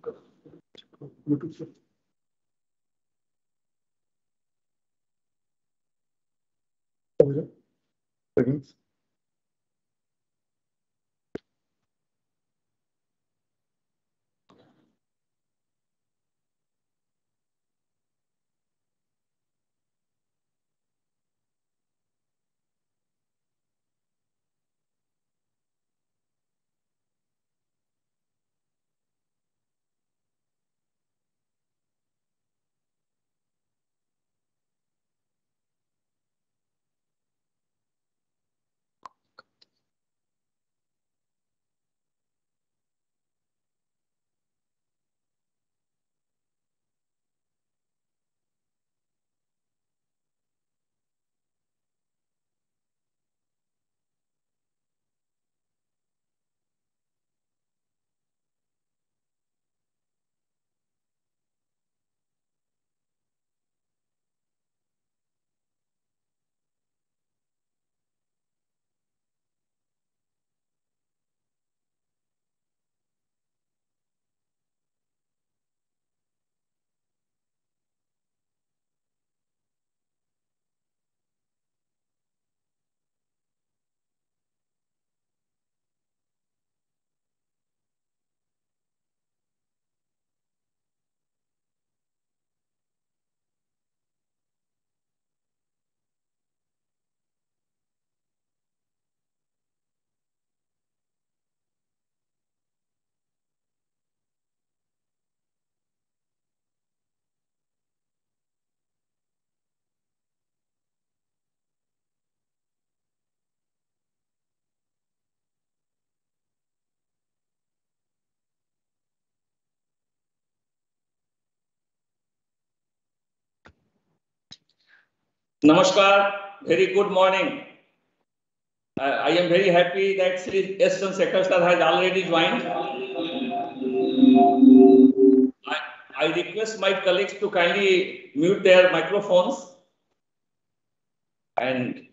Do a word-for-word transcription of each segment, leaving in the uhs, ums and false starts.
Namaskar, very good morning. Uh, I am very happy that Sri S. Chandrasekhar sir has already joined. I, I request my colleagues to kindly mute their microphones. And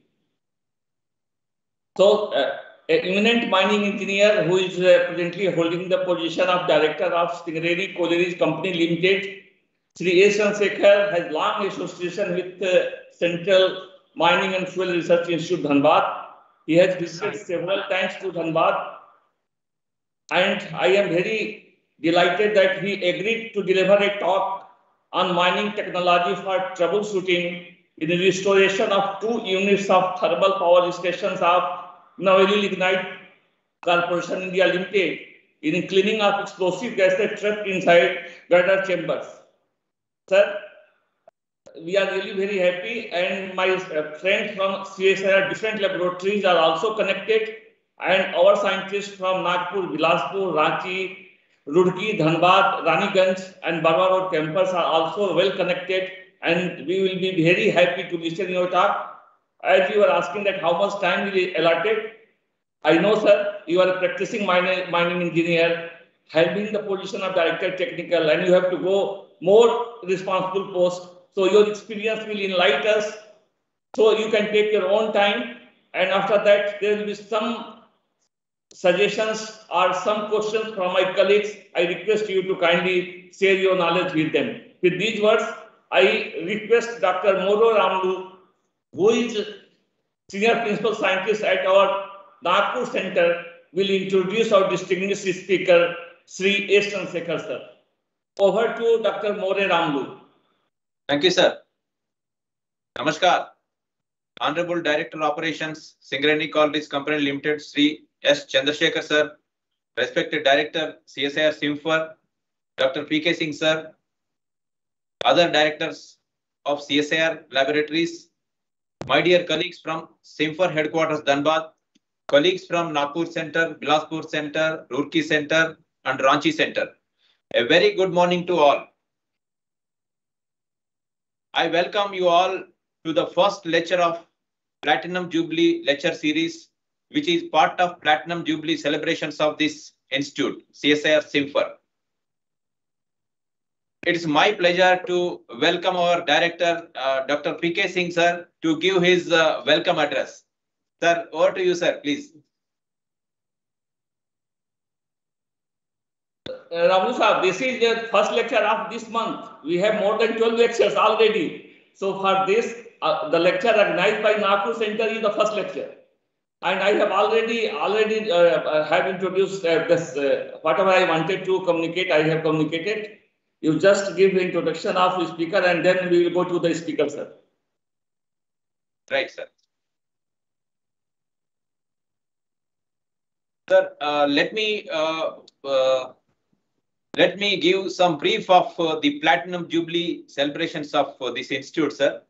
so, uh, an eminent mining engineer who is uh, presently holding the position of Director of Singareni Collieries Company Limited, Sri S. Chandrasekhar has long association with uh, Central Mining and Fuel Research Institute, Dhanbad. He has visited several times to Dhanbad, and I am very delighted that he agreed to deliver a talk on mining technology for troubleshooting in the restoration of two units of thermal power stations of Neyveli Lignite Corporation India Limited in cleaning of explosive gases trapped inside gutter chambers. Sir, we are really very happy, and my friends from C S I R different laboratories are also connected, and our scientists from Nagpur, Bilaspur, Ranchi, Roorkee, Dhanbad, Raniganj and Barwa Road campus are also well connected, and we will be very happy to listen to your talk. As you are asking that how much time will be allotted, I know, sir, you are a practicing mining, mining engineer, having the position of Director Technical, and you have to go more responsible post. So your experience will enlighten us. So you can take your own time, and after that there will be some suggestions or some questions from my colleagues. I request you to kindly share your knowledge with them. With these words, I request Doctor Moro Ramlu, who is Senior Principal Scientist at our Nagpur Center, will introduce our distinguished speaker, Sri S. Chandrasekhar sir. Over to Doctor More Ramlu. Thank you, sir. Namaskar. Honorable Director Operations, Singareni Collieries Company Limited, Sri S. Chandrasekhar sir. Respected Director, C S I R Simfer, Doctor P K Singh sir. Other directors of C S I R laboratories, my dear colleagues from Simfer headquarters Dhanbad, colleagues from Nagpur Center, Bilaspur Center, Roorkee Center and Ranchi Center. A very good morning to all. I welcome you all to the first lecture of Platinum Jubilee lecture series, which is part of Platinum Jubilee celebrations of this institute, C S I R Simfer. It is my pleasure to welcome our director, uh, Doctor P K Singh sir, to give his uh, welcome address. Sir, over to you, sir, please. uh, Ramu sir, this is the first lecture of this month. We have more than twelve lectures already. So for this, uh, the lecture organized by Nagpur Center is the first lecture. And I have already already uh, uh, have introduced uh, this, uh, whatever I wanted to communicate, I have communicated. You just give the introduction of the speaker and then we will go to the speaker, sir. Right, sir. Sir, uh, let me uh, uh, let me give some brief of uh, the Platinum Jubilee celebrations of uh, this institute, sir.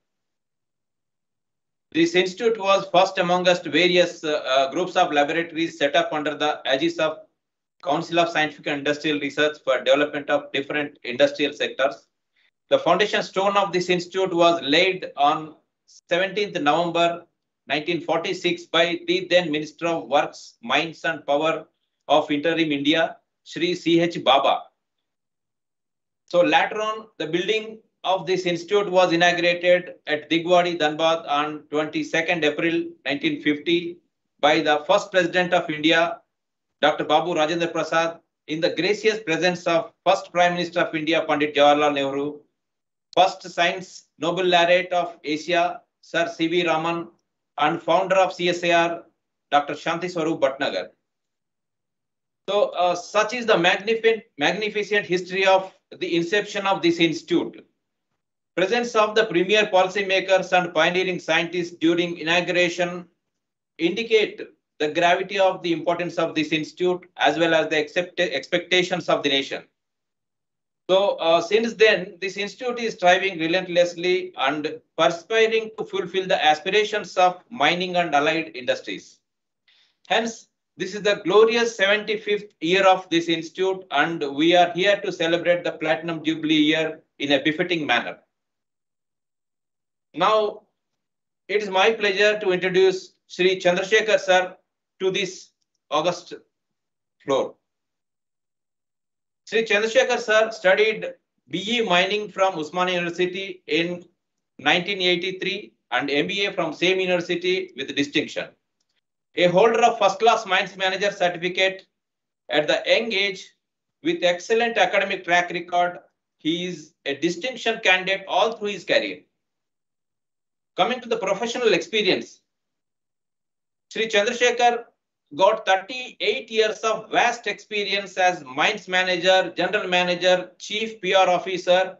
This institute was first amongst various uh, uh, groups of laboratories set up under the aegis of Council of Scientific and Industrial Research for development of different industrial sectors. The foundation stone of this institute was laid on seventeenth November nineteen forty-six by the then Minister of Works, Mines and Power of Interim India, Shri C H Baba. So later on, the building of this institute was inaugurated at Digwadi, Dhanbad on twenty-second April nineteen fifty by the first President of India, Doctor Babu Rajendra Prasad, in the gracious presence of first Prime Minister of India, Pandit Jawaharlal Nehru, first Science Nobel Laureate of Asia, Sir C V Raman, and founder of C S I R, Doctor Shanti Swarup Bhatnagar. So uh, such is the magnificent, magnificent history of the inception of this institute. Presence of the premier policymakers and pioneering scientists during inauguration indicate the gravity of the importance of this institute as well as the accept expectations of the nation. So uh, since then, this institute is striving relentlessly and perspiring to fulfill the aspirations of mining and allied industries. Hence, this is the glorious seventy-fifth year of this institute, and we are here to celebrate the Platinum Jubilee year in a befitting manner. Now, it is my pleasure to introduce Shri Chandrasekhar sir to this august floor. Shri Chandrasekhar sir studied B E Mining from Osmania University in nineteen eighty-three and M B A from same university with distinction. A holder of first class mines manager certificate at the young age with excellent academic track record, he is a distinction candidate all through his career. Coming to the professional experience, Shri Chandrasekhar got thirty-eight years of vast experience as mines manager, general manager, chief P R officer,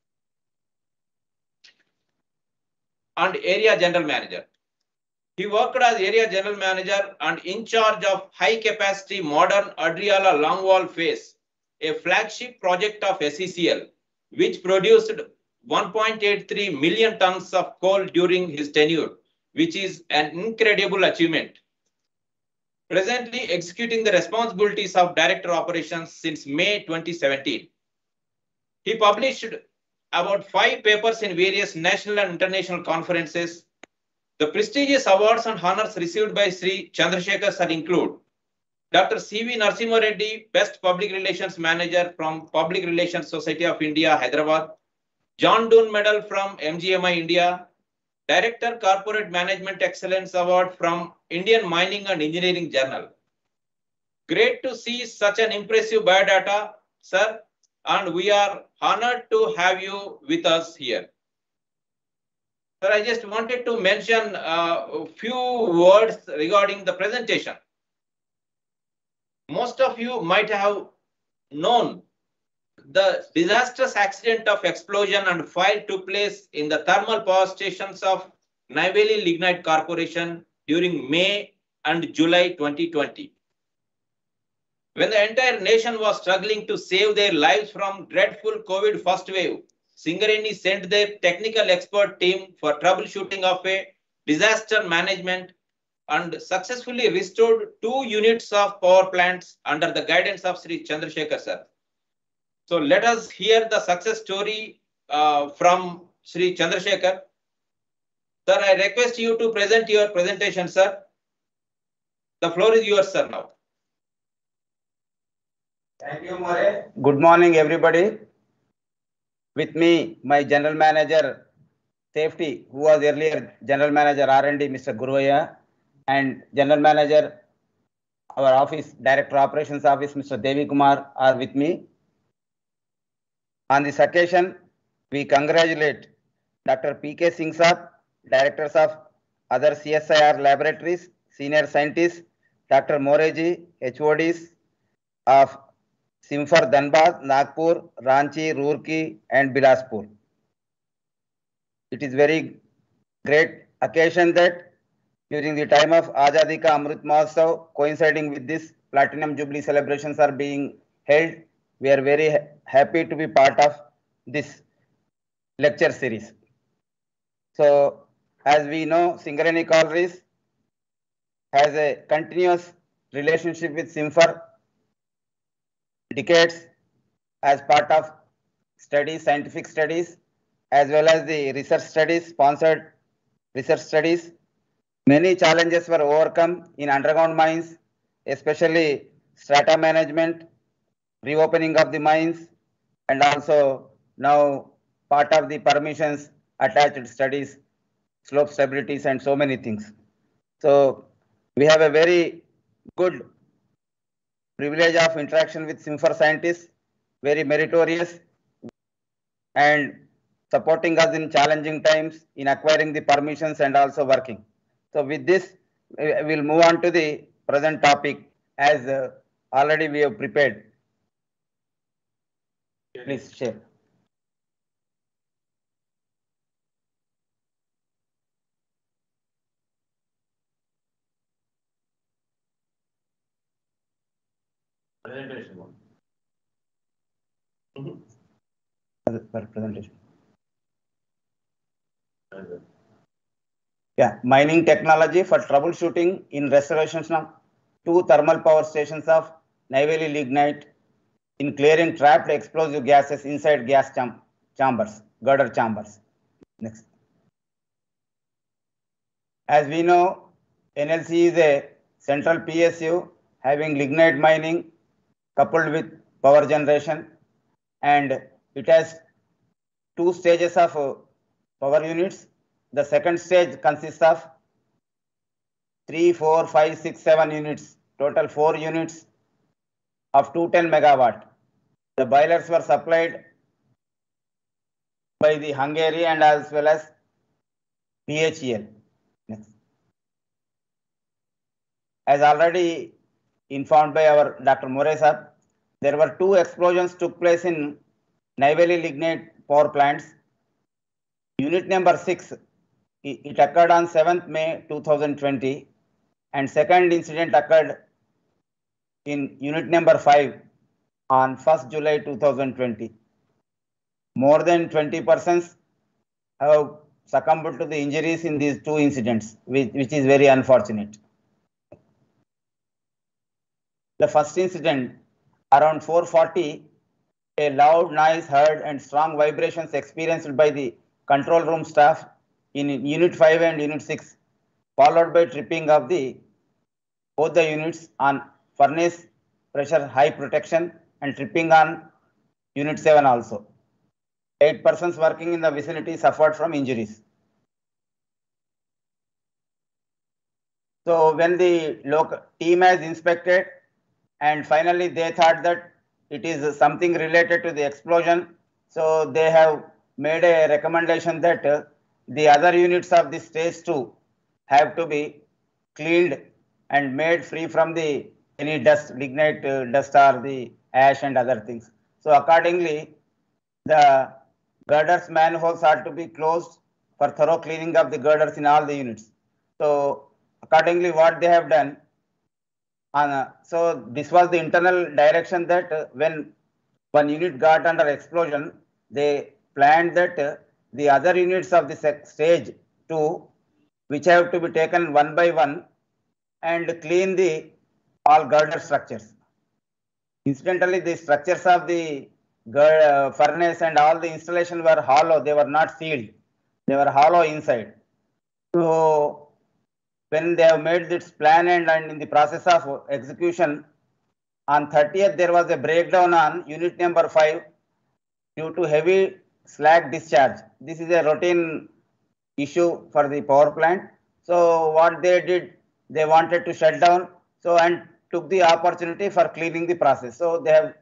and area general manager. He worked as area general manager and in charge of high capacity modern Adriala longwall phase, a flagship project of S E C L, which produced one point eight three million tons of coal during his tenure, which is an incredible achievement. Presently executing the responsibilities of Director Operations since May twenty seventeen. He published about five papers in various national and international conferences. The prestigious awards and honors received by Shri Chandrasekhar sir include Doctor C V Narasimha Reddy, Best Public Relations Manager from Public Relations Society of India, Hyderabad, John Doon Medal from M G M I India, Director Corporate Management Excellence Award from Indian Mining and Engineering Journal. Great to see such an impressive biodata, sir, and we are honored to have you with us here. Sir, I just wanted to mention uh, a few words regarding the presentation. Most of you might have known the disastrous accident of explosion and fire took place in the thermal power stations of Neyveli Lignite Corporation during May and July twenty twenty. When the entire nation was struggling to save their lives from dreadful COVID first wave, Singareni sent their technical expert team for troubleshooting of a disaster management and successfully restored two units of power plants under the guidance of Shri Chandrasekhar sir. So let us hear the success story uh, from Shri Chandrasekhar. Sir, I request you to present your presentation, sir. The floor is yours, sir, now. Thank you, More. Good morning, everybody. With me, my General Manager, Safety, who was earlier General Manager R and D, Mister Guruvaya, and General Manager, our office, Director Operations Office, Mister Devi Kumar, are with me. On this occasion, we congratulate Doctor P K Singh Saab, directors of other C S I R laboratories, senior scientists, Doctor Moreji, H O Ds of Simfar Dhanbad, Nagpur, Ranchi, Roorkee, and Bilaspur. It is very great occasion that during the time of Azadi Ka Amrit Mahotsav, coinciding with this Platinum Jubilee celebrations are being held. We are very ha happy to be part of this lecture series. So, as we know, Singareni Collieries has a continuous relationship with Simfar decades as part of studies, scientific studies, as well as the research studies, sponsored research studies. Many challenges were overcome in underground mines, especially strata management, reopening of the mines, and also now part of the permissions attached studies, slope stabilities, and so many things. So we have a very good privilege of interaction with Simfar scientists, very meritorious and supporting us in challenging times in acquiring the permissions and also working. So with this, we will move on to the present topic as uh, already we have prepared. Please share. Presentation. Mm-hmm. Presentation. Yeah, mining technology for troubleshooting in restorations of two thermal power stations of Neyveli lignite in clearing trapped explosive gases inside gas cham chambers, girder chambers. Next. As we know, N L C is a central P S U having lignite mining coupled with power generation, and it has two stages of uh, power units. The second stage consists of three, four, five, six, seven units, total four units of two hundred ten megawatt. The boilers were supplied by the Hungary and as well as B H E L. Next. As already informed by our Doctor Moresab, there were two explosions took place in Neyveli lignite power plants. Unit number six, it occurred on seventh May two thousand twenty, and second incident occurred in unit number five on first July two thousand twenty. More than twenty persons have succumbed to the injuries in these two incidents, which, which is very unfortunate. The first incident, around four forty, a loud noise heard and strong vibrations experienced by the control room staff in unit five and unit six, followed by tripping of the both the units on furnace pressure high protection and tripping on unit seven also. Eight persons working in the vicinity suffered from injuries. So when the local team has inspected and finally they thought that it is something related to the explosion, so they have made a recommendation that uh, the other units of the stage two have to be cleaned and made free from the any dust, lignite uh, dust or the ash and other things. So accordingly, the girders manholes are to be closed for thorough cleaning of the girders in all the units. So accordingly, what they have done, uh, so this was the internal direction that uh, when one unit got under explosion, they planned that uh, the other units of the stage two, which have to be taken one by one and clean the all girder structures. Incidentally, the structures of the uh, furnace and all the installation were hollow. They were not sealed. They were hollow inside. So when they have made this plan and, and in the process of execution, on thirtieth there was a breakdown on unit number five due to heavy slag discharge. This is a routine issue for the power plant. So what they did, they wanted to shut down, so and took the opportunity for cleaning the process. So they have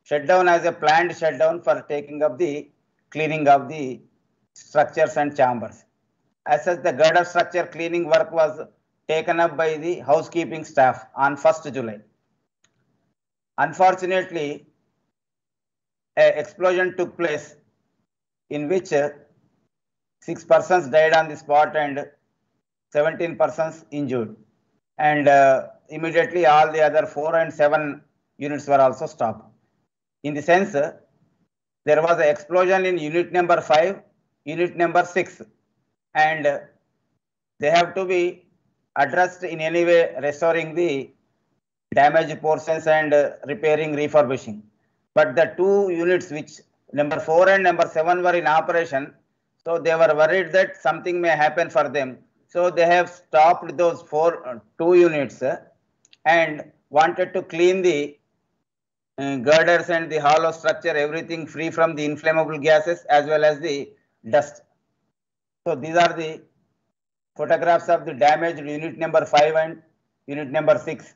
shutdown as a planned shutdown for taking up the cleaning of the structures and chambers. As such, the girder structure cleaning work was taken up by the housekeeping staff on first July. Unfortunately, an explosion took place in which uh, six persons died on the spot and seventeen persons injured. And uh, immediately all the other four and seven units were also stopped. In the sense, uh, there was an explosion in unit number five, unit number six, and uh, they have to be addressed in any way, restoring the damaged portions and uh, repairing, refurbishing. But the two units which number four and number seven were in operation, so they were worried that something may happen for them. So they have stopped those four, uh, two units uh, and wanted to clean the uh, girders and the hollow structure, everything free from the inflammable gases as well as the dust. So these are the photographs of the damaged unit number five and unit number six.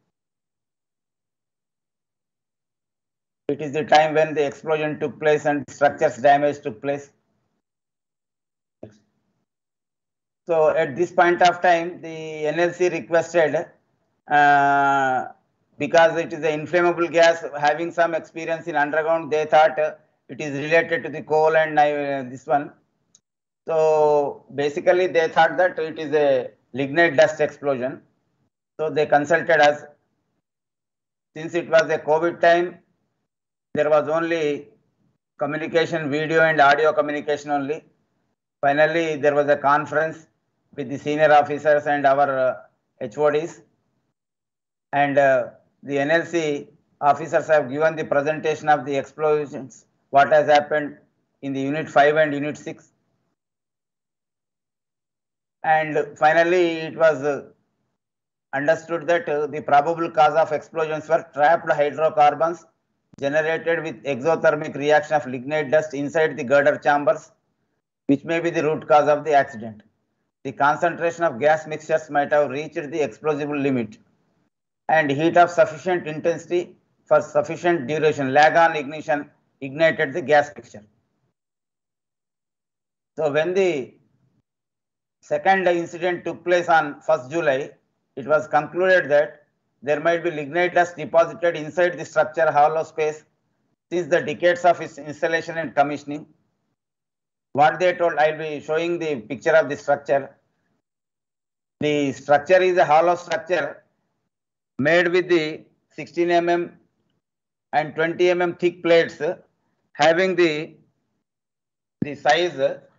It is the time when the explosion took place and structures damage took place. So at this point of time, the N L C requested, uh, because it is an inflammable gas, having some experience in underground, they thought uh, it is related to the coal and uh, this one. So basically they thought that it is a lignite dust explosion. So they consulted us. Since it was a COVID time, there was only communication, video and audio communication only. Finally, there was a conference with the senior officers and our uh, H O Ds. And uh, the N L C officers have given the presentation of the explosions, what has happened in the unit five and unit six. And finally, it was uh, understood that uh, the probable cause of explosions were trapped hydrocarbons generated with exothermic reaction of lignite dust inside the girder chambers, which may be the root cause of the accident. The concentration of gas mixtures might have reached the explosible limit, and heat of sufficient intensity for sufficient duration, lag on ignition, ignited the gas mixture. So when the second incident took place on first July, it was concluded that there might be lignite dust deposited inside the structure hollow space since the decades of its installation and commissioning. What they told, I'll be showing the picture of the structure. The structure is a hollow structure made with the sixteen millimeter and twenty millimeter thick plates, having the, the size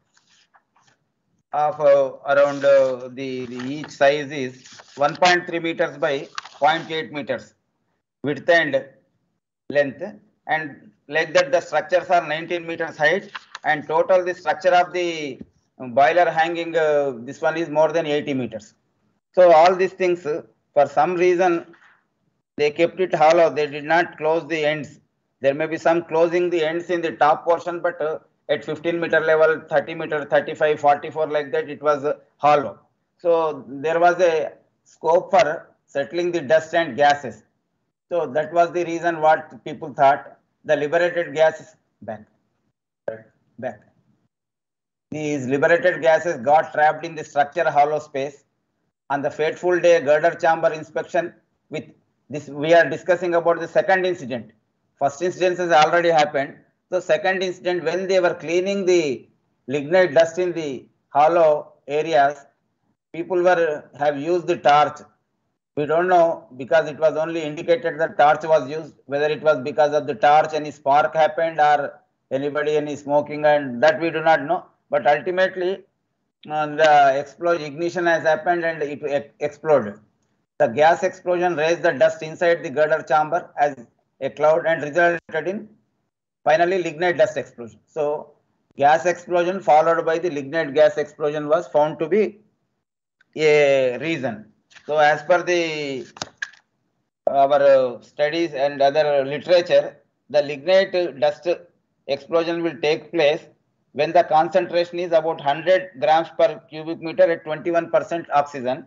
of uh, around uh, the, the each size is one point three meters by zero point eight meters width and length, and like that the structures are nineteen meters height, and total the structure of the boiler hanging, uh, this one is more than eighty meters. So all these things, uh, for some reason they kept it hollow, they did not close the ends. There may be some closing the ends in the top portion, but uh, at fifteen meter level, thirty meter, thirty-five, forty-four, like that, it was uh, hollow. So there was a scope for settling the dust and gases. So that was the reason what people thought the liberated gases back, back. These liberated gases got trapped in the structure hollow space. On the fateful day, girder chamber inspection with this, we are discussing about the second incident. First incident has already happened. So second incident, when they were cleaning the lignite dust in the hollow areas, people were have used the torch. We don't know, because it was only indicated that torch was used, whether it was because of the torch any spark happened or anybody any smoking, and that we do not know. But ultimately, uh, the explosion, ignition has happened and it e exploded. The gas explosion raised the dust inside the girder chamber as a cloud and resulted in finally lignite dust explosion. So gas explosion followed by the lignite gas explosion was found to be a reason. So as per the our uh, studies and other literature, the lignite dust explosion will take place when the concentration is about one hundred grams per cubic meter at twenty-one percent oxygen,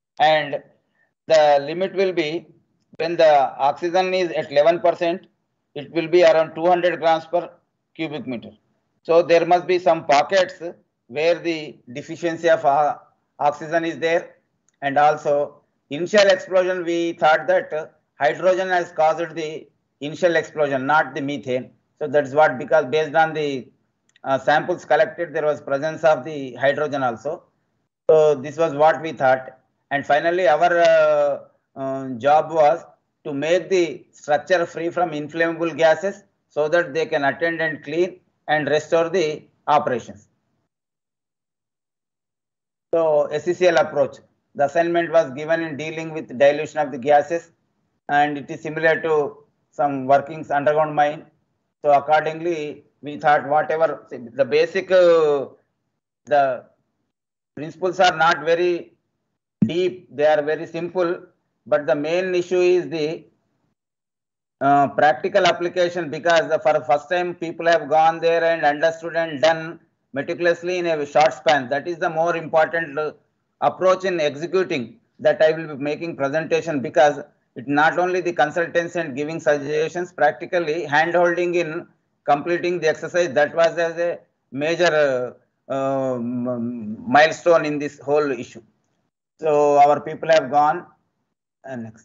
and the limit will be when the oxygen is at eleven percent it will be around two hundred grams per cubic meter. So there must be some pockets where the deficiency of uh, oxygen is there, and also initial explosion we thought that uh, hydrogen has caused the initial explosion, not the methane. So that's what, because based on the uh, samples collected, there was presence of the hydrogen also. So this was what we thought, and finally our uh, uh, job was to make the structure free from inflammable gases so that they can attend and clean and restore the operations. So S C C L approach, the assignment was given in dealing with dilution of the gases, and it is similar to some workings underground mine. So accordingly, we thought whatever the basic, uh, the principles are not very deep, they are very simple, but the main issue is the uh, practical application, because the, for first time people have gone there and understood and done meticulously in a short span. That is the more important uh, approach in executing that I will be making presentation, because it not only the consultants and giving suggestions, practically hand holding in completing the exercise, that was as a major uh, um, milestone in this whole issue. So our people have gone, and next.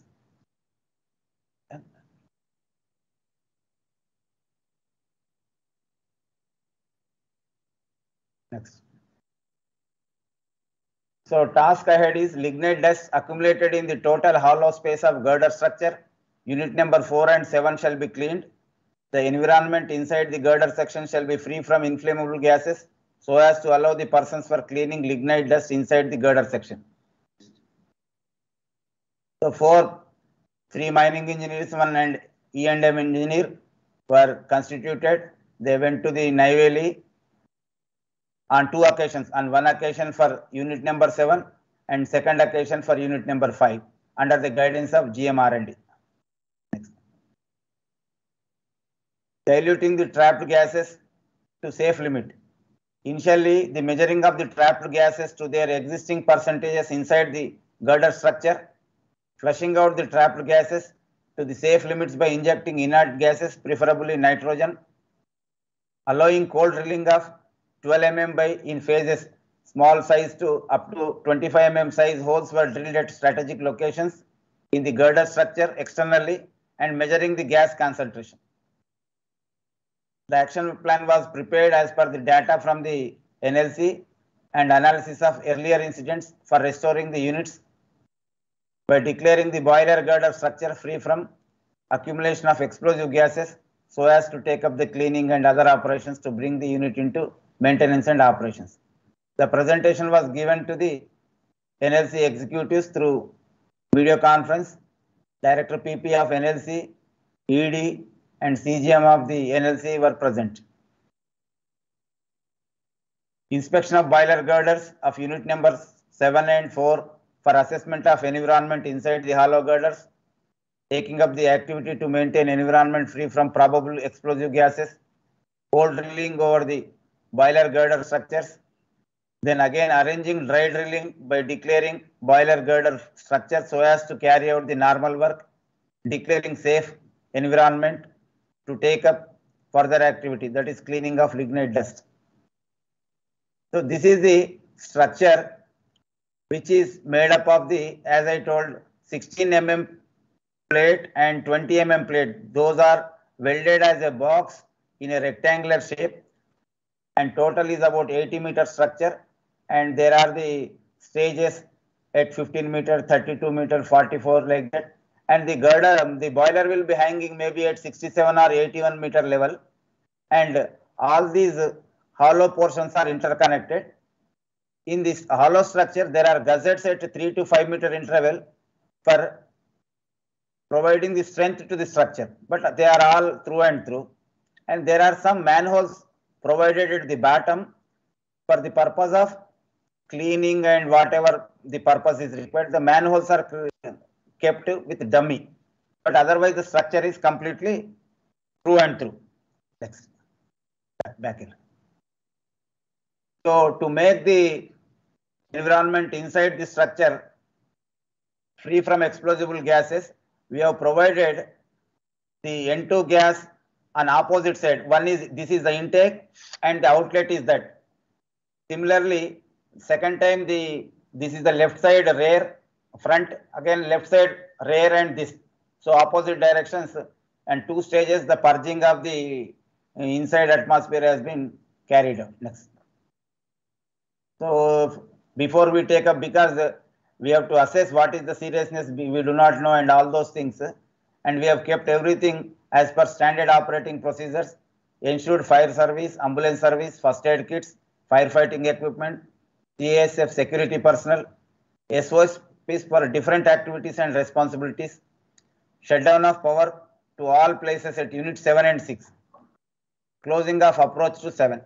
Next. So task ahead is lignite dust accumulated in the total hollow space of girder structure. Unit number four and seven shall be cleaned. The environment inside the girder section shall be free from inflammable gases so as to allow the persons for cleaning lignite dust inside the girder section. So four, three mining engineers, one and E and M engineer were constituted. They went to the Neyveli on two occasions, on one occasion for unit number seven and second occasion for unit number five, under the guidance of G M R and D. Next. Diluting the trapped gases to safe limit. Initially, the measuring of the trapped gases to their existing percentages inside the girder structure, flushing out the trapped gases to the safe limits by injecting inert gases, preferably nitrogen, allowing cold drilling of twelve millimeters by in phases, small size to up to twenty-five millimeter size holes were drilled at strategic locations in the girder structure externally and measuring the gas concentration. The action plan was prepared as per the data from the N L C and analysis of earlier incidents for restoring the units by declaring the boiler girder structure free from accumulation of explosive gases so as to take up the cleaning and other operations to bring the unit into maintenance and operations. The presentation was given to the N L C executives through video conference. Director P P of N L C, E D and C G M of the N L C were present. Inspection of boiler girders of unit numbers seven and four for assessment of environment inside the hollow girders, taking up the activity to maintain environment free from probable explosive gases, cold drilling over the boiler girder structures, then again arranging dry drilling by declaring boiler girder structure so as to carry out the normal work, declaring safe environment to take up further activity, that is cleaning of lignite dust. So this is the structure which is made up of the, as I told, sixteen millimeter plate and twenty millimeter plate. Those are welded as a box in a rectangular shape, and total is about eighty meter structure, and there are the stages at fifteen meter, thirty-two meter, forty-four, like that, and the girder, the boiler will be hanging maybe at sixty-seven or eighty-one meter level, and all these hollow portions are interconnected. In this hollow structure, there are gussets at three to five meter interval for providing the strength to the structure, but they are all through and through. And there are some manholes provided at the bottom for the purpose of cleaning and whatever the purpose is required. The manholes are kept with dummy, but otherwise the structure is completely through and through. Next, back here. So to make the environment inside the structure free from explosive gases, we have provided the N two gas on opposite side. One is, this is the intake and the outlet is that. Similarly, second time the, this is the left side rear, front, again left side rear and this. So opposite directions and two stages, the purging of the inside atmosphere has been carried out. Next. So before we take up, because we have to assess what is the seriousness, we do not know and all those things. And we have kept everything as per standard operating procedures, ensured fire service, ambulance service, first aid kits, firefighting equipment, C A S F security personnel, S O Ps for different activities and responsibilities, shutdown of power to all places at unit seven and six, closing of approach to seven.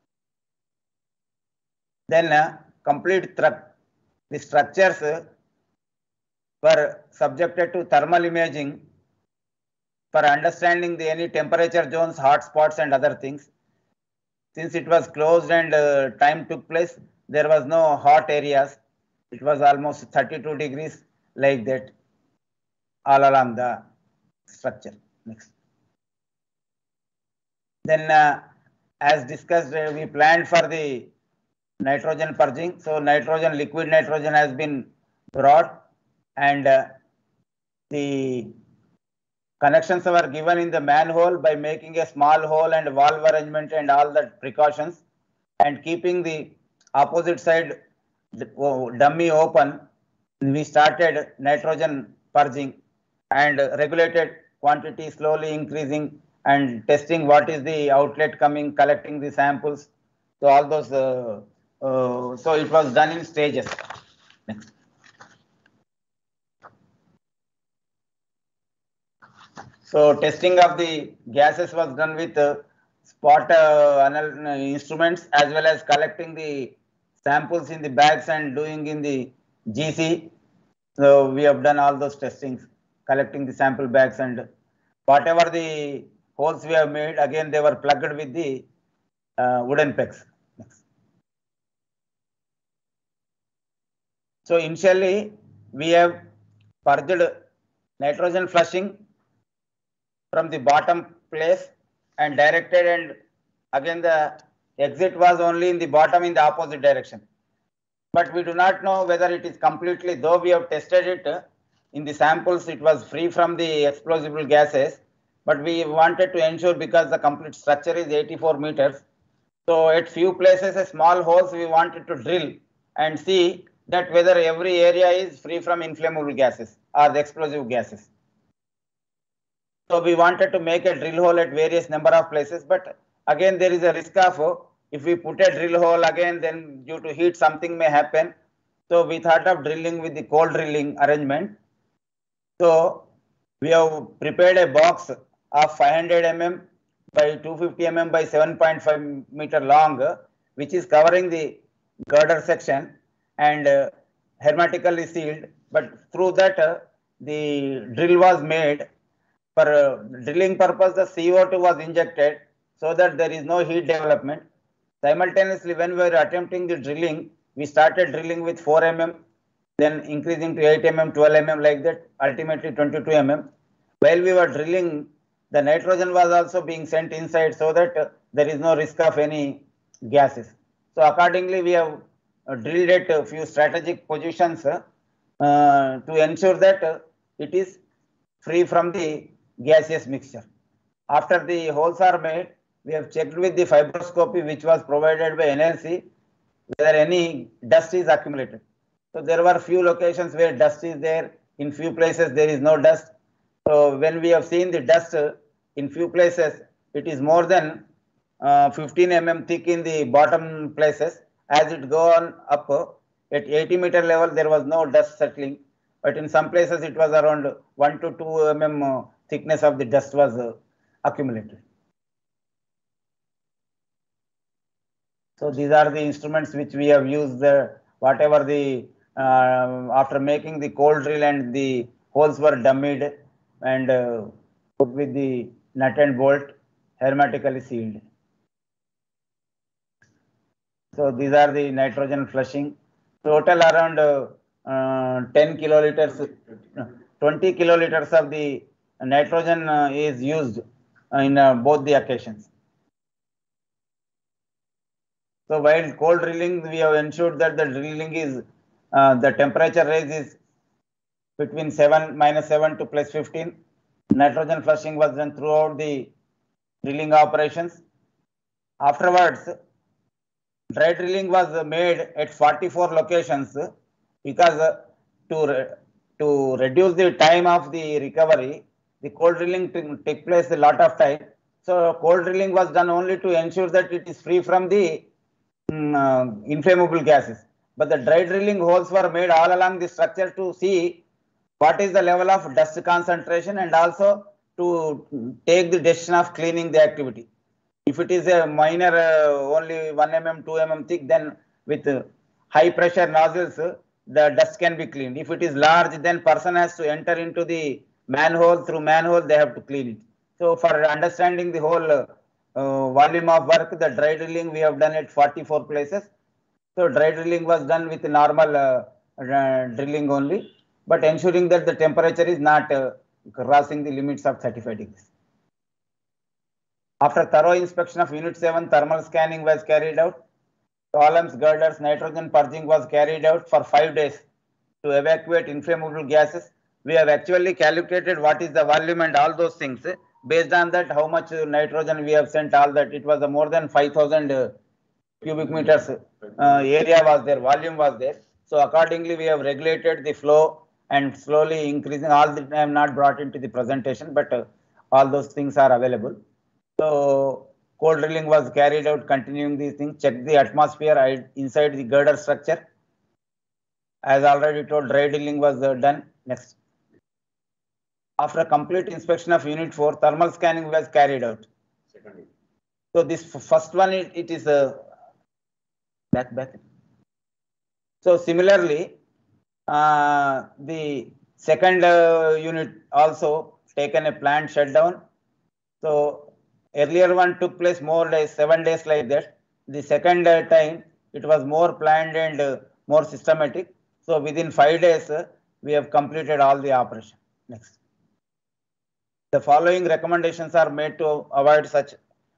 Then uh, complete the structures uh, were subjected to thermal imaging for understanding the any temperature zones, hot spots and other things. Since it was closed and uh, time took place, there was no hot areas. It was almost thirty-two degrees like that all along the structure. Next. Then uh, as discussed, uh, we planned for the nitrogen purging. So nitrogen, liquid nitrogen has been brought and uh, the connections were given in the manhole by making a small hole and valve arrangement and all the precautions, and keeping the opposite side dummy open. We started nitrogen purging and regulated quantity, slowly increasing and testing what is the outlet coming, collecting the samples. So all those, uh, uh, so it was done in stages. Next. So testing of the gases was done with uh, spot uh, anal instruments, as well as collecting the samples in the bags and doing in the G C. So we have done all those testings, collecting the sample bags, and whatever the holes we have made, again they were plugged with the uh, wooden pegs. Next. So initially we have purged nitrogen flushing from the bottom place and directed, and again the exit was only in the bottom in the opposite direction. But we do not know whether it is completely, though we have tested it uh, in the samples, it was free from the explosible gases, but we wanted to ensure, because the complete structure is eighty-four meters. So at few places, a small holes we wanted to drill and see that whether every area is free from inflammable gases or the explosive gases. So we wanted to make a drill hole at various number of places, but again there is a risk of uh, if we put a drill hole again, then due to heat something may happen. So we thought of drilling with the cold drilling arrangement. So we have prepared a box of five hundred millimeters by two hundred fifty millimeters by seven point five meter long, which is covering the girder section and uh, hermetically sealed. But through that uh, the drill was made. For uh, drilling purpose, the C O two was injected so that there is no heat development. Simultaneously, when we were attempting the drilling, we started drilling with four millimeters, then increasing to eight millimeters, twelve millimeters, like that, ultimately twenty-two millimeters. While we were drilling, the nitrogen was also being sent inside so that uh, there is no risk of any gases. So accordingly, we have uh, drilled at a few strategic positions uh, uh, to ensure that uh, it is free from the gaseous mixture. After the holes are made, we have checked with the fibroscopy which was provided by N L C whether any dust is accumulated. So there were few locations where dust is there, in few places there is no dust. So when we have seen the dust uh, in few places, it is more than uh, fifteen millimeters thick in the bottom places. As it go on up uh, at eighty meter level, there was no dust settling. But in some places it was around one to two millimeters uh, thickness of the dust was uh, accumulated. So these are the instruments which we have used, uh, whatever the, uh, after making the cold drill and the holes were dummied and uh, put with the nut and bolt, hermetically sealed. So these are the nitrogen flushing. Total around uh, uh, ten kiloliters, twenty kiloliters of the nitrogen uh, is used in uh, both the occasions. So while cold drilling, we have ensured that the drilling is, uh, the temperature range is between seven, minus seven to plus fifteen. Nitrogen flushing was done throughout the drilling operations. Afterwards, dry drilling was made at forty-four locations because uh, to, re to reduce the time of the recovery, the cold drilling took place a lot of time. So cold drilling was done only to ensure that it is free from the um, uh, inflammable gases. But the dry drilling holes were made all along the structure to see what is the level of dust concentration and also to take the decision of cleaning the activity. If it is a minor, uh, only one millimeter, two millimeter thick, then with uh, high pressure nozzles, uh, the dust can be cleaned. If it is large, then person has to enter into the manhole, through manhole, they have to clean it. So for understanding the whole uh, uh, volume of work, the dry drilling we have done at forty-four places. So dry drilling was done with normal uh, uh, drilling only, but ensuring that the temperature is not uh, crossing the limits of thirty-five degrees. After thorough inspection of Unit seven, thermal scanning was carried out. Columns, girders, nitrogen purging was carried out for five days to evacuate inflammable gases. We have actually calculated what is the volume and all those things. Based on that, how much nitrogen we have sent, all that. It was a more than five thousand uh, cubic meters uh, area was there, volume was there. So accordingly, we have regulated the flow and slowly increasing. All the time not brought into the presentation, but uh, all those things are available. So cold drilling was carried out, continuing these things. Check the atmosphere inside the girder structure. As already told, dry drilling was uh, done. Next. After complete inspection of Unit four, thermal scanning was carried out. Second. So this first one, it, it is a uh, back back. So similarly, uh, the second uh, unit also taken a planned shutdown. So earlier one took place more days, seven days like that. The second uh, time it was more planned and uh, more systematic. So within five days uh, we have completed all the operation. Next. The following recommendations are made to avoid such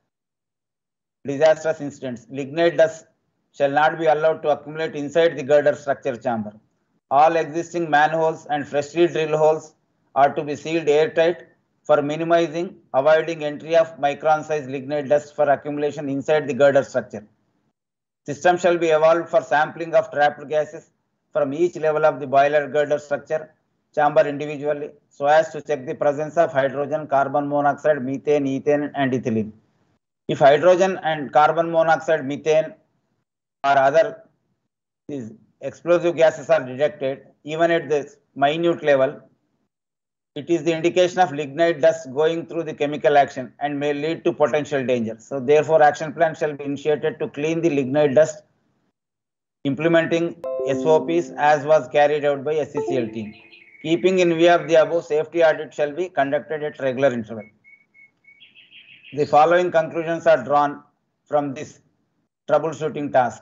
disastrous incidents. Lignite dust shall not be allowed to accumulate inside the girder structure chamber. All existing manholes and freshly drilled holes are to be sealed airtight for minimizing, avoiding entry of micron-sized lignite dust for accumulation inside the girder structure. System shall be evolved for sampling of trapped gases from each level of the boiler girder structure chamber individually, so as to check the presence of hydrogen, carbon monoxide, methane, ethane, and ethylene. If hydrogen and carbon monoxide, methane, or other these explosive gases are detected, even at this minute level, it is the indication of lignite dust going through the chemical action and may lead to potential danger. So therefore, action plan shall be initiated to clean the lignite dust, implementing S O Ps as was carried out by S C C L team. Keeping in view of the above, safety audit shall be conducted at regular interval. The following conclusions are drawn from this troubleshooting task.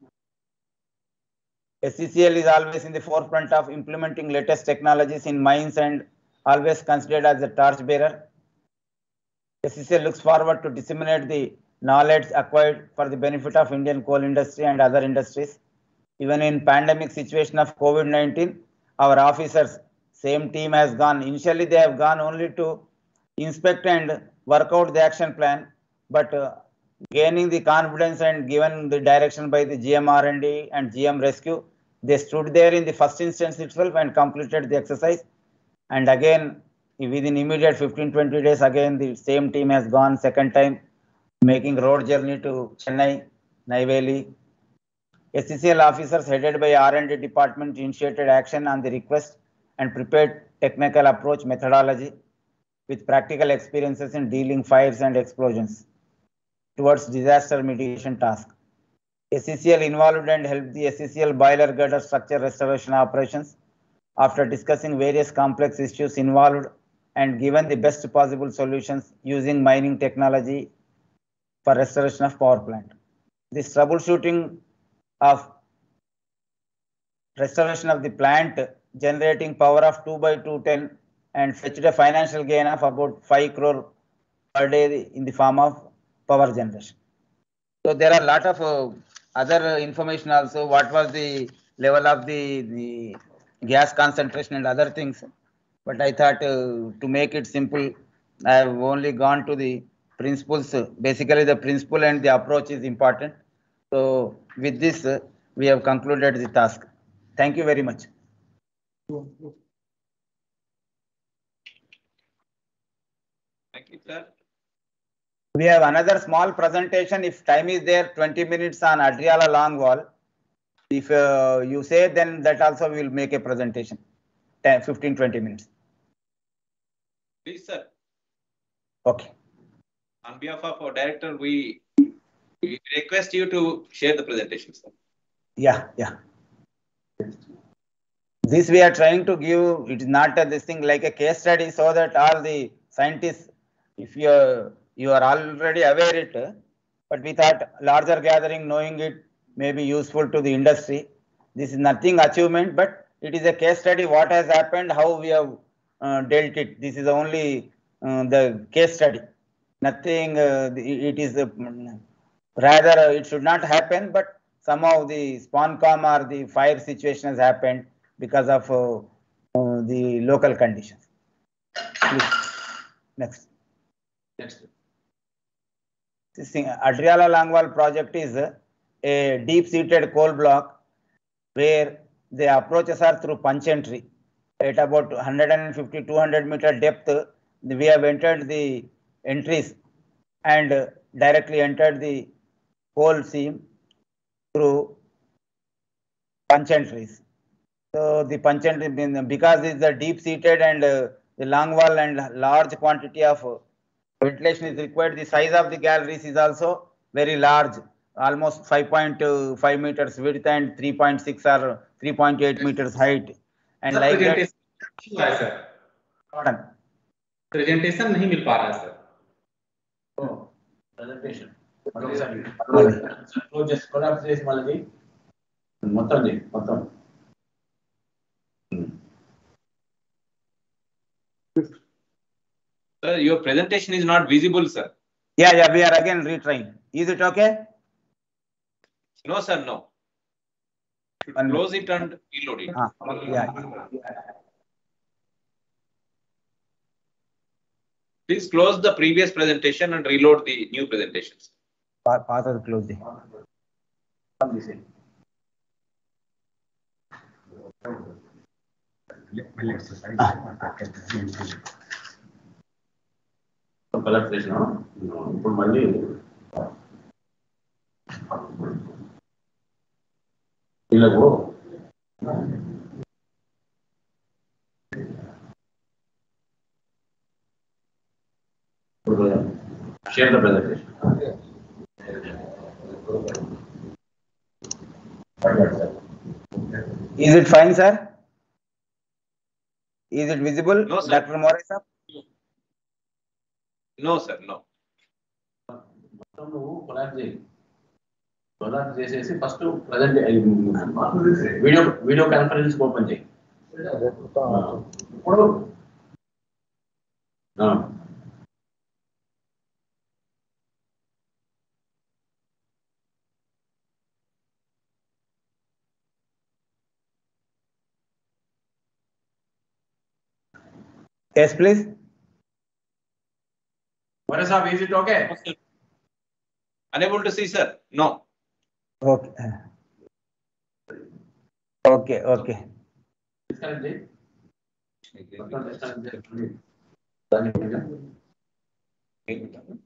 S C C L is always in the forefront of implementing latest technologies in mines and always considered as a torchbearer. S C C L looks forward to disseminate the knowledge acquired for the benefit of Indian coal industry and other industries. Even in pandemic situation of COVID nineteen, our officers, same team has gone. Initially, they have gone only to inspect and work out the action plan, but uh, gaining the confidence and given the direction by the G M R and D and G M Rescue, they stood there in the first instance itself and completed the exercise. And again, within immediate fifteen to twenty days, again the same team has gone second time, making road journey to Chennai, Neyveli. S C C L officers headed by R and D department initiated action on the request and prepared technical approach methodology with practical experiences in dealing fires and explosions towards disaster mitigation task. S C C L involved and helped the S C C L boiler girder structure restoration operations after discussing various complex issues involved and given the best possible solutions using mining technology for restoration of power plant. This troubleshooting of restoration of the plant generating power of two by two ten and fetched a financial gain of about five crore per day in the form of power generation. So there are a lot of uh, other information also. What was the level of the, the gas concentration and other things. But I thought uh, to make it simple, I have only gone to the principles. Basically, the principle and the approach is important. So with this, uh, we have concluded the task. Thank you very much. Thank you, sir. We have another small presentation. If time is there, twenty minutes on Adriala long wall. If uh, you say, then that also we will make a presentation, ten, fifteen, twenty minutes. Please, sir. Okay. On behalf of our director, we, we request you to share the presentation, sir. Yeah, yeah. This we are trying to give, it is not a, this thing like a case study, so that all the scientists, if you are, you are already aware it, but we thought larger gathering, knowing it may be useful to the industry. This is nothing achievement, but it is a case study, what has happened, how we have uh, dealt it. This is only uh, the case study. Nothing, uh, it is, uh, rather uh, it should not happen, but somehow the SPONCOM or the fire situation has happened because of uh, uh, the local conditions. Please. Next. Next. This thing, Adriala Longwall project is a deep-seated coal block where the approaches are through punch entry. At about one fifty to two hundred meter depth, we have entered the entries and directly entered the coal seam through punch entries. So the punch entry, because it's a deep-seated and uh, the long wall and large quantity of ventilation is required, the size of the galleries is also very large, almost five point five meters width and three point six or three point eight meters height. And sir, like that. presentation है sir. Pardon? Presentation नहीं मिल पा रहा है sir. Oh, presentation. So just collapse this maladi. మొత్తం ది మొత్తం. Sir, your presentation is not visible, sir. Yeah, yeah, we are again retrying. Is it okay? No, sir, no. One Close it and reload it. Ah, yeah. Please close the previous presentation and reload the new presentations. Path of close the. collapse చేసినా ఇప్పుడు మళ్ళీ ఇలాగో share the presentation. Is it fine, sir? Is it visible, No, sir. Doctor Morris? No, sir, no. మొత్తం నువ్వు collab చేయి collab చేసేసి first present video video conference open చేయి ఇప్పుడు Yes, please. What is up? Is it okay? Unable to see, sir. No. Okay. Okay, okay. Disconnect చేయి మొత్తం disconnect చేయండి దాన్ని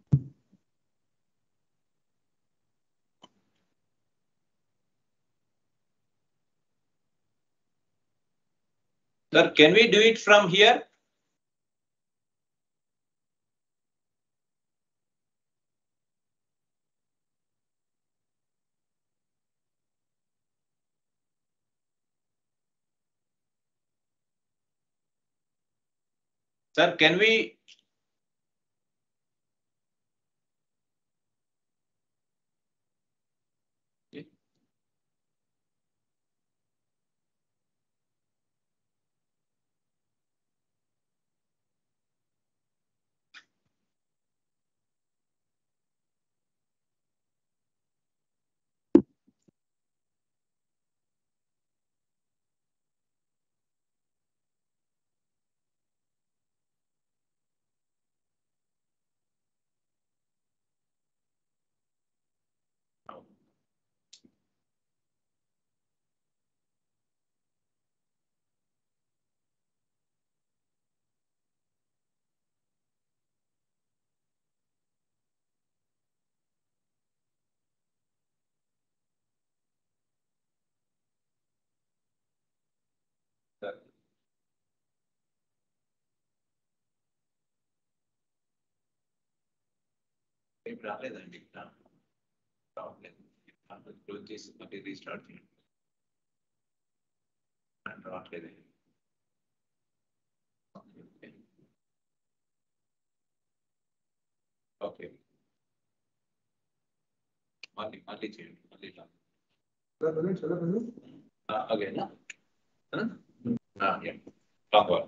Sir, can we do it from here? Sir, can we? Sir ఏం రాలేదండి రావట్లేదు close చేసి మళ్ళీ రీస్టార్ట్ చేయండి రావట్లేదండి ఓకే మళ్ళీ మళ్ళీ చేయండి మళ్ళీ అగేనా రావాలి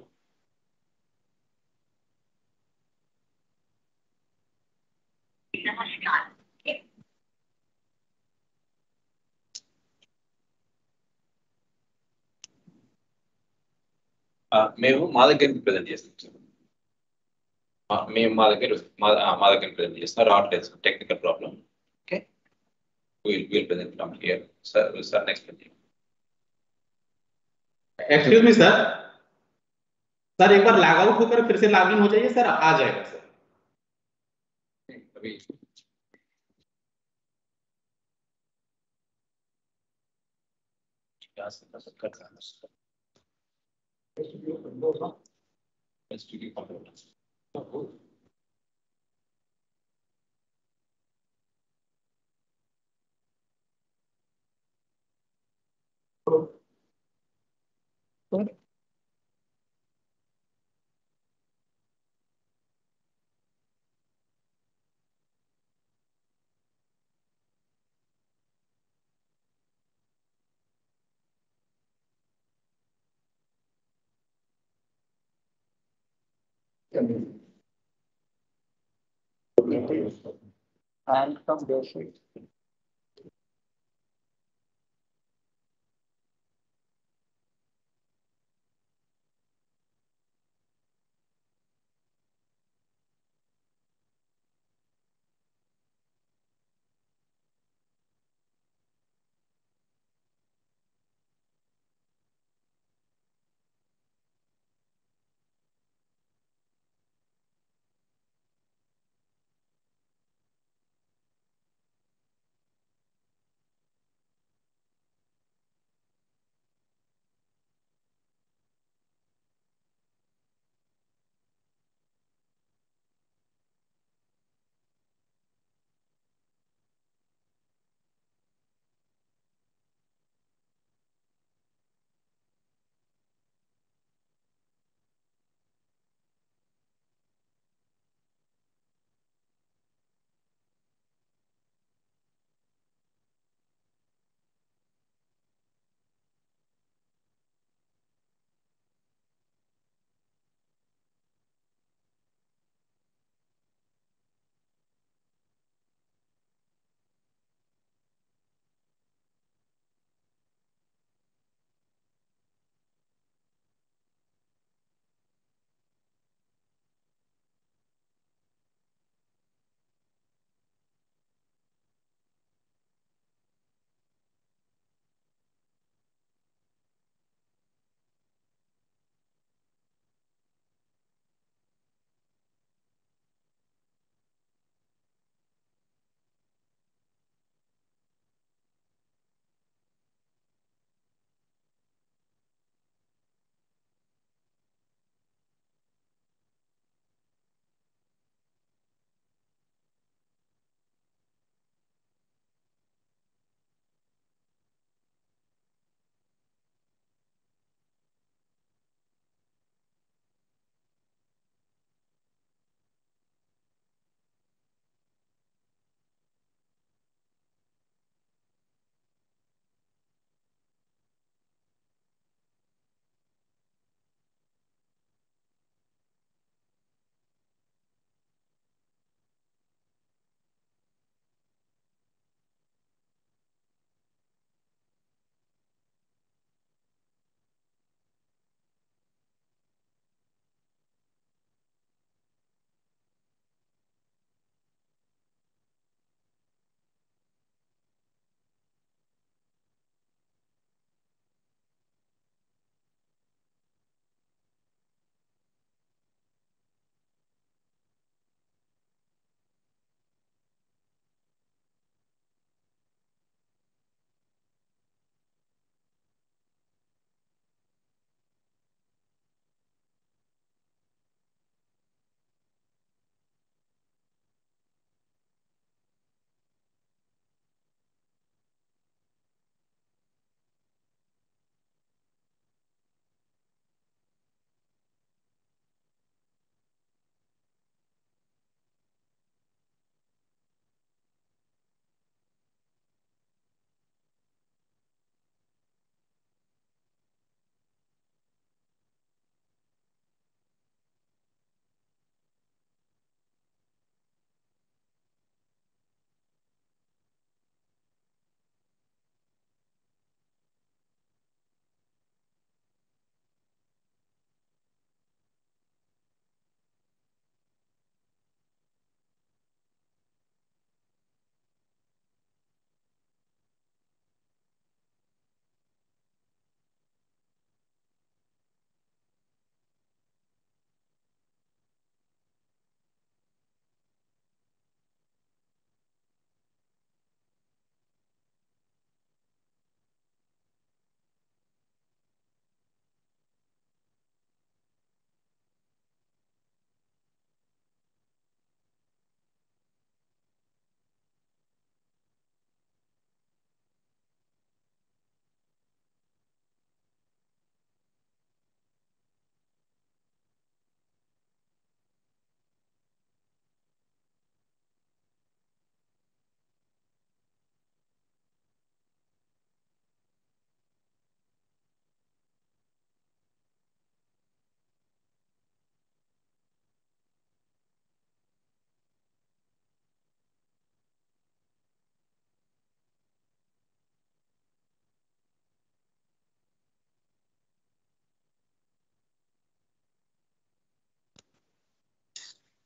మేము మా దగ్గర ప్రజెంట్ చేస్తాం సార్ మేము మా దగ్గర మా మా దగ్గర ప్రజెంట్ చేస్తాం రావట్లేదు sir technical problem okay will will present from here sir sir next excuse me sir sir एक बार लॉग आउट होकर फिर से लॉगिन हो जाइए सर आ जाएगा सर अभी क्या कर सकता है STD control and from basic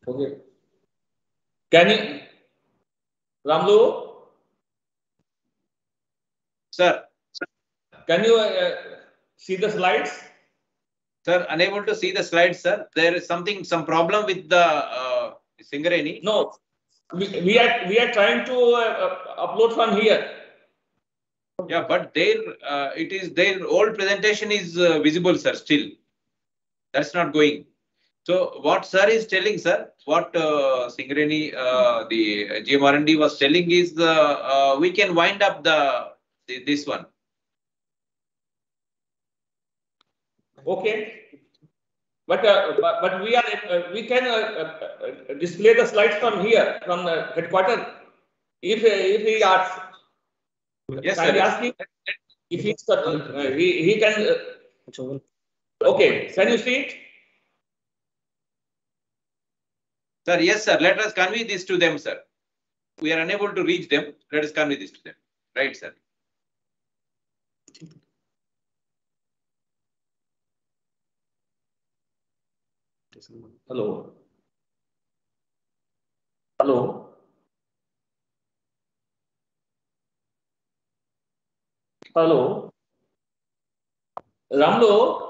Okay. Can you, Ramlu? Sir. Can you uh, see the slides? Sir, unable to see the slides, sir. There is something, some problem with the uh, Singareni. No, we, we are we are trying to uh, upload from here. Yeah, but their uh, it is their old presentation is uh, visible, sir. Still, that's not going. So what sir is telling, sir, what uh, Singareni, uh, the G M R and D was telling is the uh, we can wind up the, the this one. Okay. But, uh, but but we are uh, we can uh, uh, display the slides from here from the headquarters. If if he asks, Yes, can sir. we ask him? If he uh, he he can. Uh, okay, can you see it? Sir, yes, sir. Let us convey this to them, sir. We are unable to reach them. Let us convey this to them. Right, sir. Hello. Hello. Hello. Ramlo.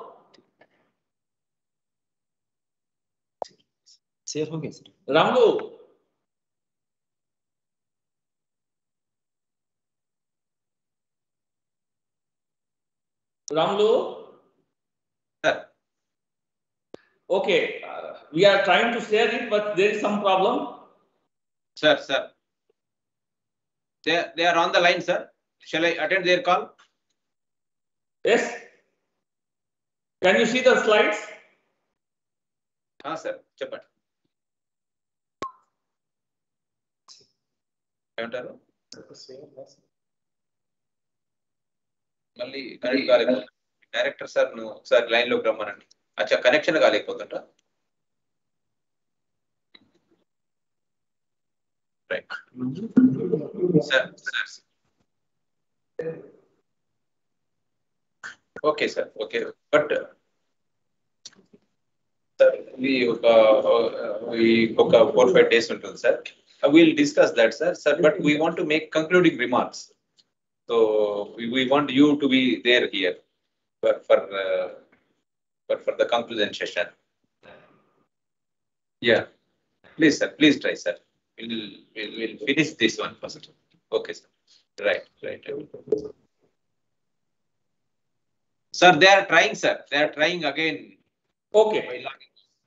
Share हो गया sir Ramlo. Ramlo. Sir. Okay, uh, we are trying to share it, but there is some problem. Sir, sir. They, they are on the line, sir. Shall I attend their call? Yes. Can you see the slides? Ah, sir. Chappat. మళ్ళీ connect కాలేకపోతుంది director sir నువ్వు ఒకసారి line లోకి రమ్మనండి అచ్చా connection కాలేకపోతుంట right sir sir okay sir okay but sir ఇది ఒక ఒక ఫోర్ ఫైవ్ డేస్ ఉంటుంది sir we'll discuss that sir sir but we want to make concluding remarks so we, we want you to be there here for for uh, for, for the conclusion session yeah please sir please try sir we'll we'll, we'll finish this one first okay sir right right sir they are trying sir they are trying again okay by logging.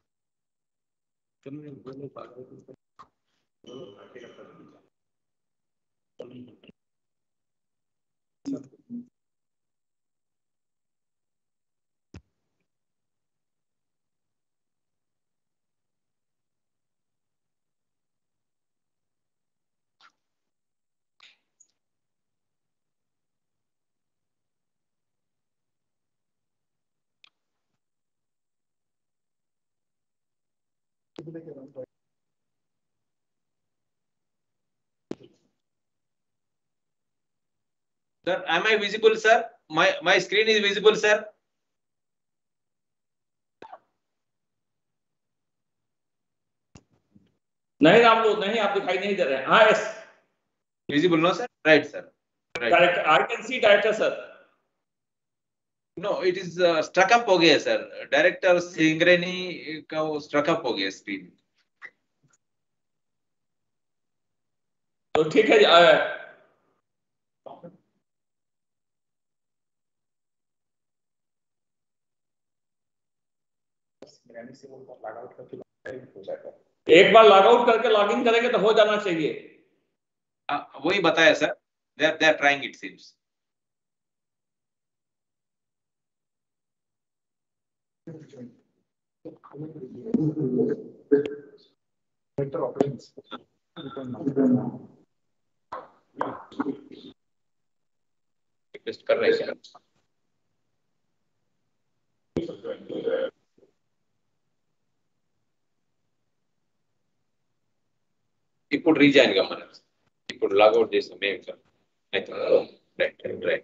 Sir, am I visible, sir? My my screen is visible, sir. नहीं रामलो नहीं आप दिखाई नहीं दे रहे हैं हाँ yes Visible, no, sir? Right, sir. Right. Director, I can see director, sir. No, it is uh, struck up हो गया, sir. Director Singareni का वो struck up हो गया screen. तो ठीक है एक बार लॉग आउट करके लॉग इन करेंगे तो हो जाना चाहिए वही बताया sir they are they are trying it seems request कर रहे हैं ఇప్పుడు రీజాయిన్ గా మనం ఇప్పుడు లాగౌట్ చేసాం మేము సార్ అయితే రైట్ రైట్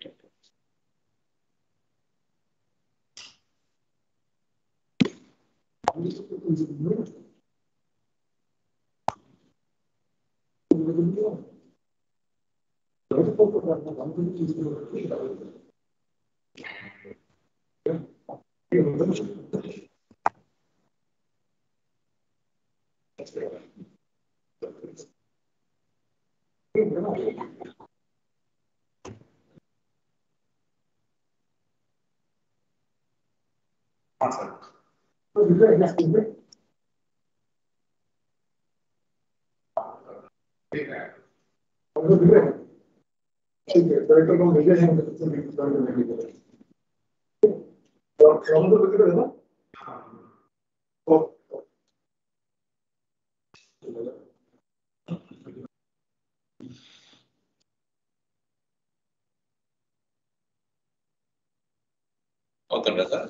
అవుతుందా సార్?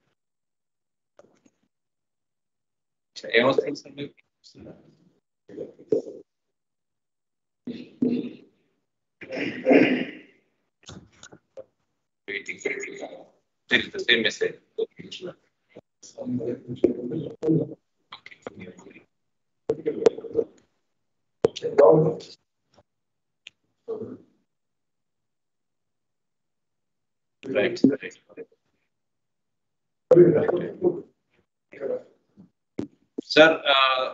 ఏమొస్తుంది సార్ మీకు? Waiting, waiting. There is the same message. Right, right. Sir, uh,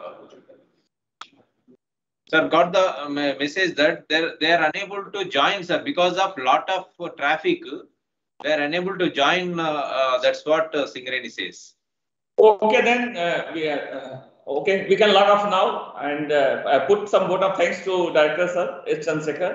sir, got the uh, message that they they are unable to join, sir, because of lot of uh, traffic. They are unable to join. Uh, uh, that's what uh, Singareni says. Okay, then uh, we are uh, okay. We can log off now and uh, I put some vote of thanks to Director Sir S. Chandrasekhar.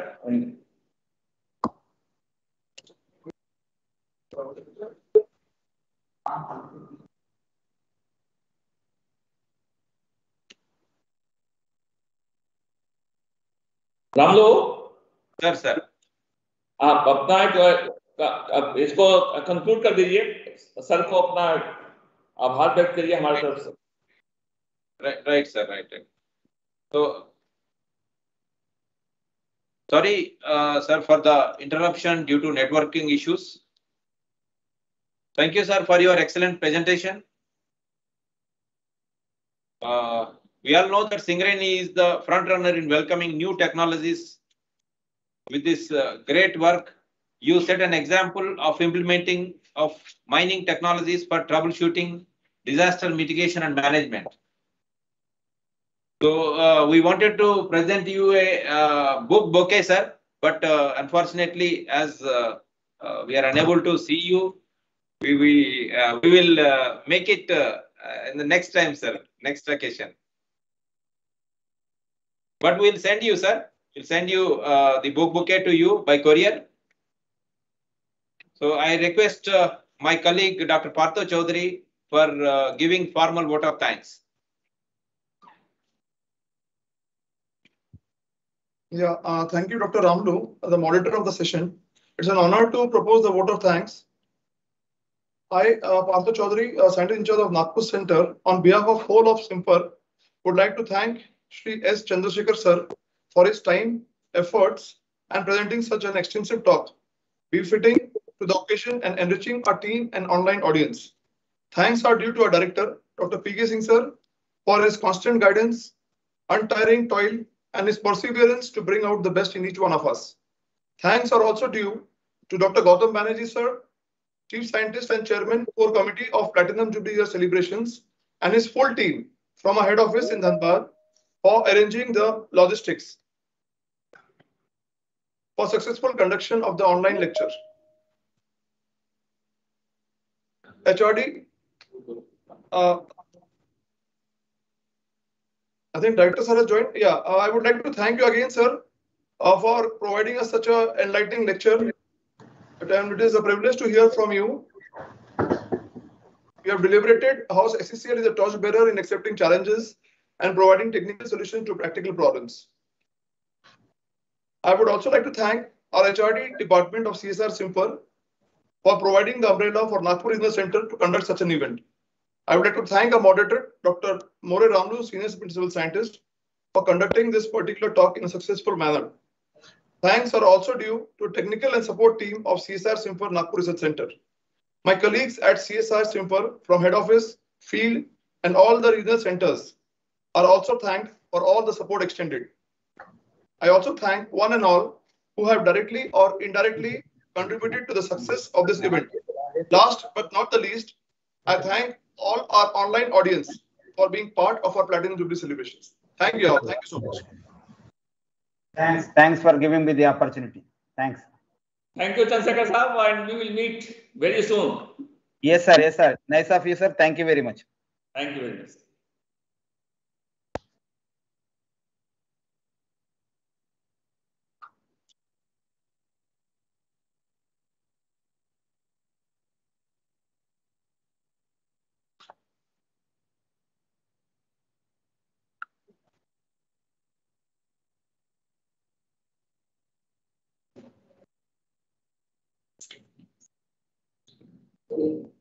Ramlo sir sir आप अपना इसको conclude कर दीजिए, sir को अपना आभार व्यक्त करिए हमारी तरफ से। Right right sir, right right. तो sorry uh, sir for the interruption due to networking issues. Thank you sir for your excellent presentation. Uh, we all know that Singareni is the front runner in welcoming new technologies. With this uh, great work, you set an example of implementing of mining technologies for troubleshooting, disaster mitigation and management. So uh, we wanted to present you a uh, book bouquet, sir, but uh, unfortunately, as uh, uh, we are unable to see you, we we, uh, we will uh, make it uh, in the next time, sir, next occasion. But we'll send you, sir. We'll send you uh, the book bouquet to you by courier. So I request uh, my colleague, Doctor Partho Chaudhary, for uh, giving formal vote of thanks. Yeah, uh, thank you, Doctor Ramlu, the moderator of the session. It's an honor to propose the vote of thanks. I, uh, Partho Chaudhary, uh, scientist in charge of Nagpur Center, on behalf of whole of Simper, would like to thank Shri S. Chandrasekhar sir for his time, efforts, and presenting such an extensive talk, befitting to the occasion and enriching our team and online audience. Thanks are due to our director, Doctor P K Singh sir, for his constant guidance, untiring toil, and his perseverance to bring out the best in each one of us. Thanks are also due to Doctor Gautam Banerjee sir, Chief Scientist and Chairman, Core Committee of Platinum Jubilee Year Celebrations, and his full team from our head office in Dhanbad for arranging the logistics for successful conduction of the online lecture. H R D, uh, I think Director sir has joined. Yeah, uh, I would like to thank you again, sir, uh, for providing us such an enlightening lecture. And it is a privilege to hear from you. You have deliberated how S C C L is a torchbearer in accepting challenges and providing technical solutions to practical problems. I would also like to thank our H R D department of C S R Simper for providing the umbrella for Nagpur Regional Center to conduct such an event. I would like to thank our moderator, Doctor More Ramlu, Senior Principal Scientist, for conducting this particular talk in a successful manner. Thanks are also due to technical and support team of C S R Simper Nagpur Research Center. My colleagues at C S R Simper from head office, field, and all the regional centers are also thanked for all the support extended. I also thank one and all who have directly or indirectly contributed to the success of this event. Last but not the least, I thank all our online audience for being part of our Platinum Jubilee celebrations. Thank you all. Thank you so much. Thanks. Thanks for giving me the opportunity. Thanks. Thank you, Chandrasekhar Saab, and we will meet very soon. Yes, sir. Yes, sir. Nice of you, sir. Thank you very much. Thank you very much. Thank you.